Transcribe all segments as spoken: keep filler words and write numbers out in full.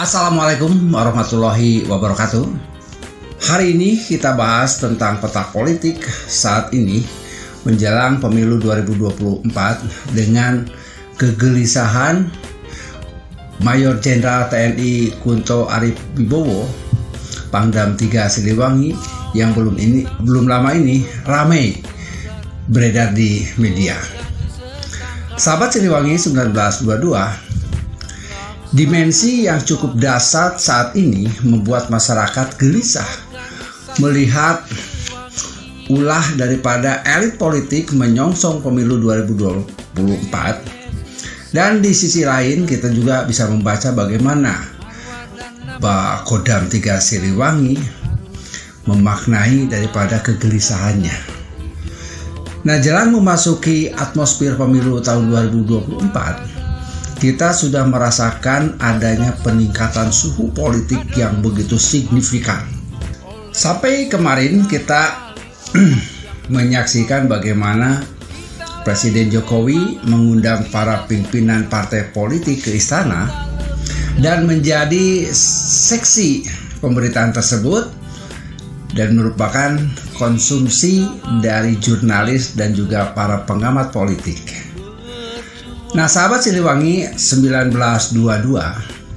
Assalamualaikum warahmatullahi wabarakatuh. Hari ini kita bahas tentang peta politik saat ini menjelang pemilu dua ribu dua puluh empat dengan kegelisahan Mayor Jenderal T N I Kunto Arief-Wibowo, Pangdam tiga Siliwangi, yang belum ini belum lama ini ramai beredar di media. Sahabat Siliwangi seribu sembilan ratus dua puluh dua, dimensi yang cukup dahsyat saat ini membuat masyarakat gelisah melihat ulah daripada elit politik menyongsong pemilu dua ribu dua puluh empat. Dan di sisi lain kita juga bisa membaca bagaimana Pak Kodam tiga Siliwangi memaknai daripada kegelisahannya. Nah, jelang memasuki atmosfer pemilu tahun dua ribu dua puluh empat, kita sudah merasakan adanya peningkatan suhu politik yang begitu signifikan. Sampai kemarin kita menyaksikan bagaimana Presiden Jokowi mengundang para pimpinan partai politik ke istana, dan menjadi seksi pemberitaan tersebut dan merupakan konsumsi dari jurnalis dan juga para pengamat politik. Nah, sahabat Siliwangi seribu sembilan ratus dua puluh dua,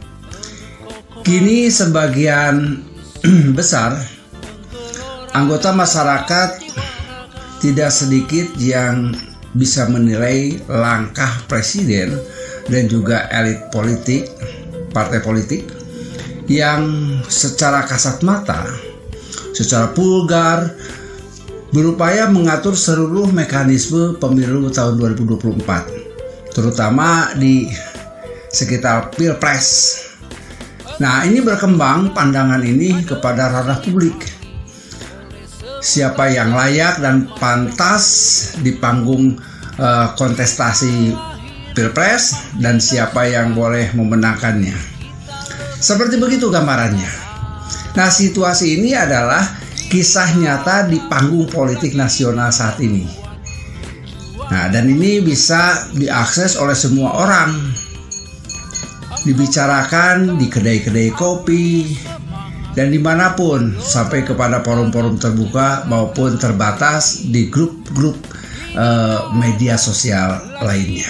kini sebagian besar anggota masyarakat tidak sedikit yang bisa menilai langkah presiden dan juga elit politik, partai politik yang secara kasat mata, secara vulgar berupaya mengatur seluruh mekanisme pemilu tahun dua ribu dua puluh empat, terutama di sekitar Pilpres. Nah, ini berkembang pandangan ini kepada ranah publik. Siapa yang layak dan pantas di panggung uh, kontestasi Pilpres dan siapa yang boleh memenangkannya. Seperti begitu gambarannya. Nah, situasi ini adalah kisah nyata di panggung politik nasional saat ini. Nah, dan ini bisa diakses oleh semua orang. Dibicarakan di kedai-kedai kopi dan dimanapun, sampai kepada forum-forum terbuka maupun terbatas di grup-grup uh, media sosial lainnya.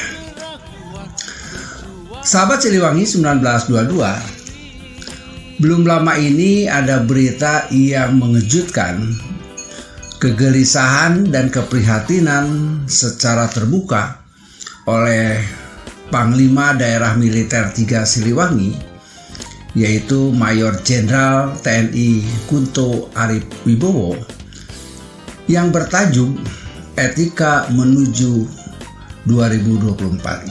Sahabat Siliwangi seribu sembilan ratus dua puluh dua, belum lama ini ada berita yang mengejutkan, kegelisahan dan keprihatinan secara terbuka oleh Panglima Daerah Militer tiga Siliwangi, yaitu Mayor Jenderal T N I Kunto Arief-Wibowo, yang bertajuk Etika Menuju dua ribu dua puluh empat.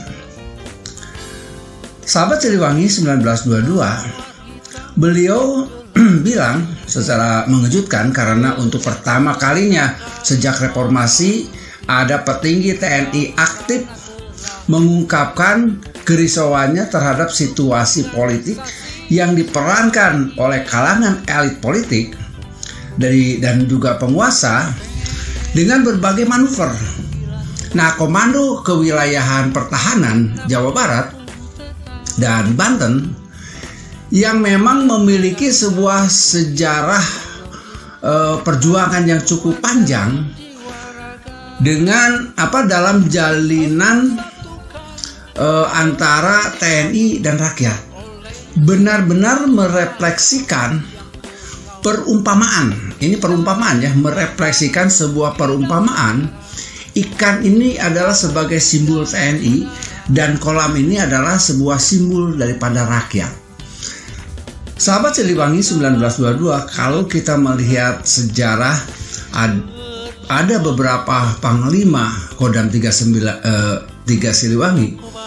Sahabat Siliwangi seribu sembilan ratus dua puluh dua, beliau bilang secara mengejutkan karena untuk pertama kalinya sejak reformasi ada petinggi T N I aktif mengungkapkan kerisauannya terhadap situasi politik yang diperankan oleh kalangan elit politik dari dan juga penguasa dengan berbagai manuver. Nah, Komando Kewilayahan Pertahanan Jawa Barat dan Banten yang memang memiliki sebuah sejarah eh, perjuangan yang cukup panjang dengan apa dalam jalinan eh, antara T N I dan rakyat, benar-benar merefleksikan perumpamaan. Ini perumpamaan ya, merefleksikan sebuah perumpamaan. Ikan ini adalah sebagai simbol T N I dan kolam ini adalah sebuah simbol daripada rakyat. Sahabat Siliwangi seribu sembilan ratus dua puluh dua, kalau kita melihat sejarah, ada beberapa panglima Kodam tiga Siliwangi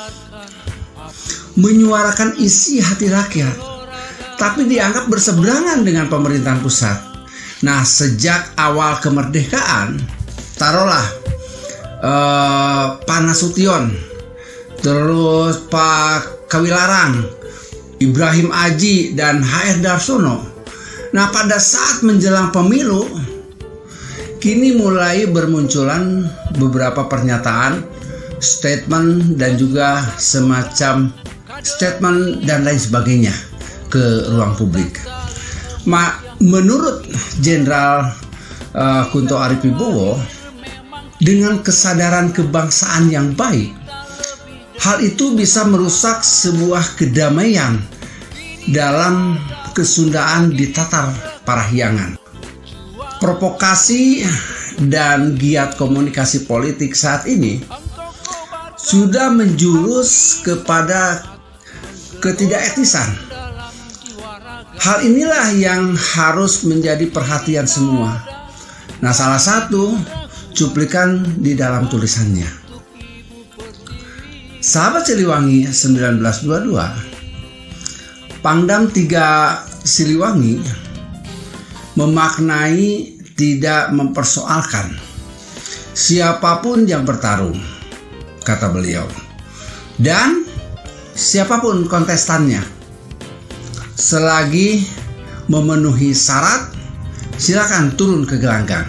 menyuarakan isi hati rakyat, tapi dianggap berseberangan dengan pemerintahan pusat. Nah, sejak awal kemerdekaan, taruhlah eh, Pak Nasution, terus Pak Kawilarang, Ibrahim Aji, dan H R Darsono. Nah, pada saat menjelang pemilu, kini mulai bermunculan beberapa pernyataan, statement, dan juga semacam statement dan lain sebagainya ke ruang publik. Ma, menurut Jenderal uh, Kunto Arywibowo, dengan kesadaran kebangsaan yang baik, hal itu bisa merusak sebuah kedamaian dalam kesundaan di tatar Parahyangan. Provokasi dan giat komunikasi politik saat ini sudah menjurus kepada ketidaketisan. Hal inilah yang harus menjadi perhatian semua. Nah, salah satu cuplikan di dalam tulisannya. Sahabat Siliwangi seribu sembilan ratus dua puluh dua, Pangdam tiga Siliwangi memaknai tidak mempersoalkan siapapun yang bertarung, kata beliau, dan siapapun kontestannya, selagi memenuhi syarat, silakan turun ke gelanggang.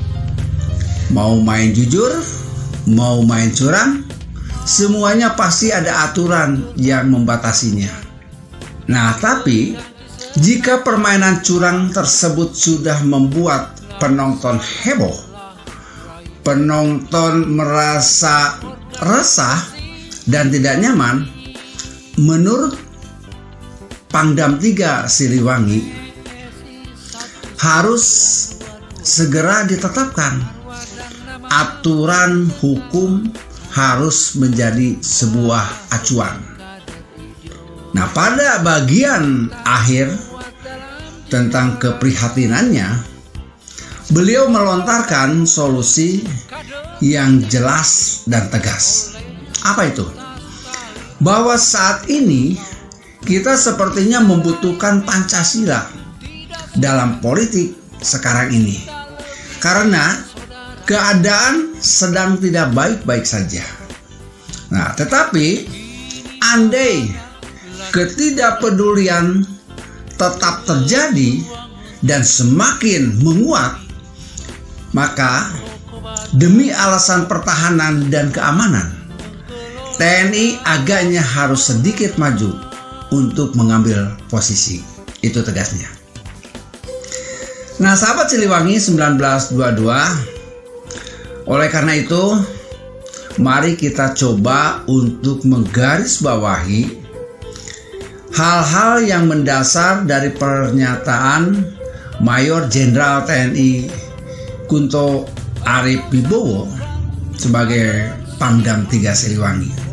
Mau main jujur, mau main curang, semuanya pasti ada aturan yang membatasinya. Nah, tapi jika permainan curang tersebut sudah membuat penonton heboh, penonton merasa resah dan tidak nyaman, menurut Pangdam tiga Siliwangi harus segera ditetapkan aturan hukum, harus menjadi sebuah acuan. Nah, pada bagian akhir tentang keprihatinannya, beliau melontarkan solusi yang jelas dan tegas. Apa itu? Bahwa saat ini kita sepertinya membutuhkan Pancasila dalam politik sekarang ini, karena keadaan sedang tidak baik-baik saja. Nah, tetapi andai ketidakpedulian tetap terjadi dan semakin menguat, maka demi alasan pertahanan dan keamanan, T N I agaknya harus sedikit maju untuk mengambil posisi. Itu tegasnya. Nah, sahabat Siliwangi seribu sembilan ratus dua puluh dua, oleh karena itu, mari kita coba untuk menggarisbawahi hal-hal yang mendasar dari pernyataan Mayor Jenderal T N I Kunto Arywibowo sebagai Pangdam tiga Siliwangi.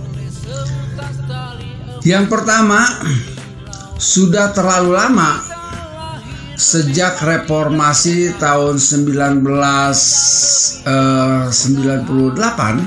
Yang pertama, sudah terlalu lama sejak reformasi tahun seribu sembilan ratus sembilan puluh delapan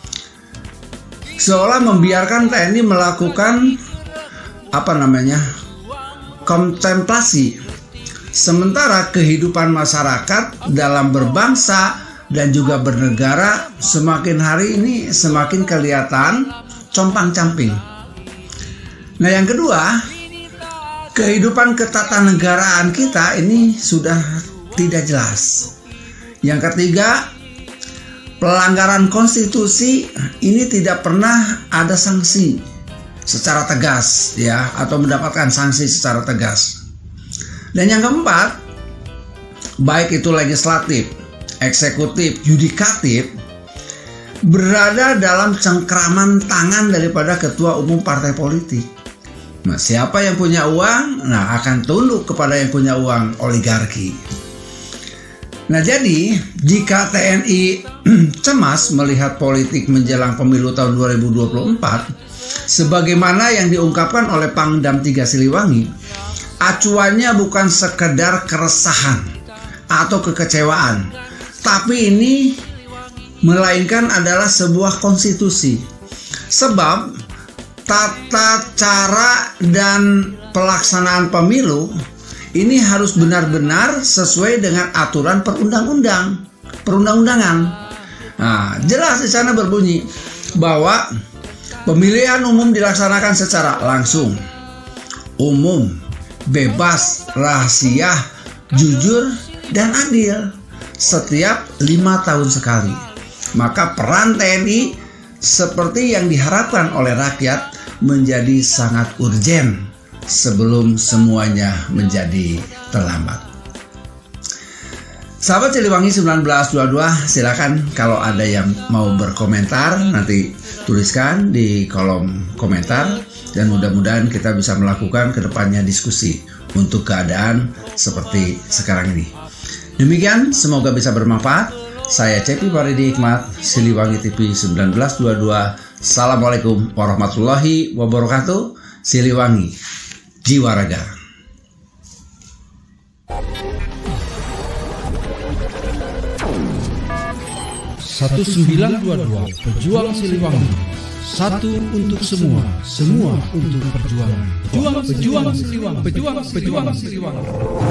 seolah membiarkan T N I melakukan apa namanya kontemplasi, sementara kehidupan masyarakat dalam berbangsa dan juga bernegara semakin hari ini semakin kelihatan compang-camping. Nah, yang kedua, kehidupan ketatanegaraan kita ini sudah tidak jelas. Yang ketiga, pelanggaran konstitusi ini tidak pernah ada sanksi secara tegas, ya, atau mendapatkan sanksi secara tegas. Dan yang keempat, baik itu legislatif, eksekutif, yudikatif, berada dalam cengkraman tangan daripada ketua umum partai politik. Nah, siapa yang punya uang, nah akan tunduk kepada yang punya uang, oligarki. Nah, jadi jika T N I cemas melihat politik menjelang pemilu tahun dua ribu dua puluh empat, sebagaimana yang diungkapkan oleh Pangdam tiga Siliwangi, acuannya bukan sekedar keresahan atau kekecewaan, tapi ini melainkan adalah sebuah konstitusi. Sebab tata cara dan pelaksanaan pemilu ini harus benar-benar sesuai dengan aturan perundang-undang, perundang-undangan. Nah, jelas di sana berbunyi bahwa pemilihan umum dilaksanakan secara langsung, umum, bebas, rahasia, jujur, dan adil setiap lima tahun sekali. Maka peran T N I seperti yang diharapkan oleh rakyat menjadi sangat urgen, sebelum semuanya menjadi terlambat. Sahabat Siliwangi seribu sembilan ratus dua puluh dua, silakan kalau ada yang mau berkomentar nanti tuliskan di kolom komentar, dan mudah-mudahan kita bisa melakukan kedepannya diskusi untuk keadaan seperti sekarang ini. Demikian, semoga bisa bermanfaat. Saya Cepi Paridi Hikmat, Siliwangi T V seribu sembilan ratus dua puluh dua. Assalamualaikum warahmatullahi wabarakatuh. Siliwangi, jiwa raga. Satu sembilan dua dua Pejuang Siliwangi. Satu untuk semua, semua untuk perjuangan. Pejuang, pejuang Siliwangi, pejuang, pejuang Siliwangi.